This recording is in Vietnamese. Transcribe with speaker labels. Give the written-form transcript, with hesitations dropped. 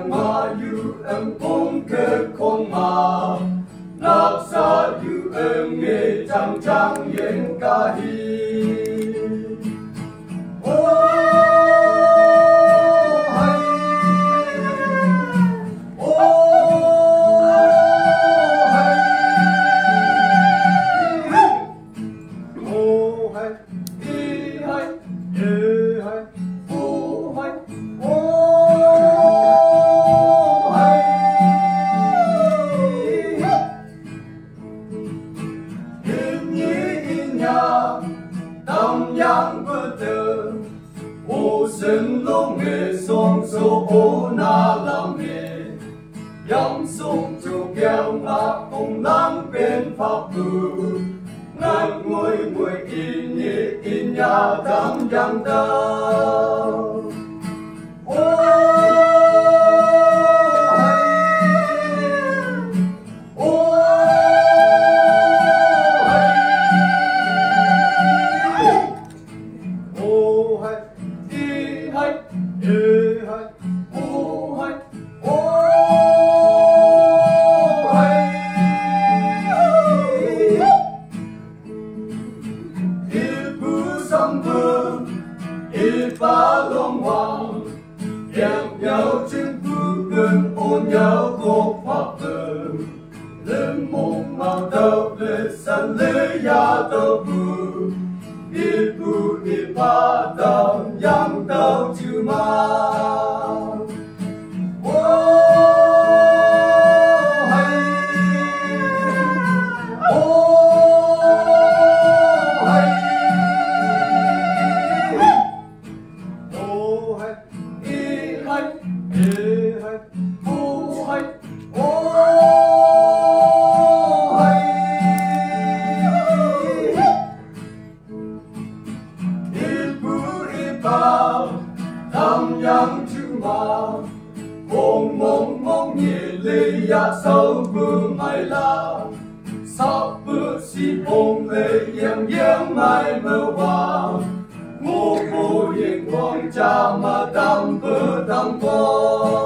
Speaker 1: ma yu em phong ke không ma lạc xa yu em nghe chẳng chẳng yên ca hi Dòng sông chu kéo ngã cùng nắng bên pháp cử ngàn ngôi mùi in nhà đắm giang tơ Tobu, ibu ipadam yang tahu cuma. Sâu vương mai la sắp bước si phong lệ yang yang mai mơ hoa ngô vô yên quang cha mà tam bơ tam quang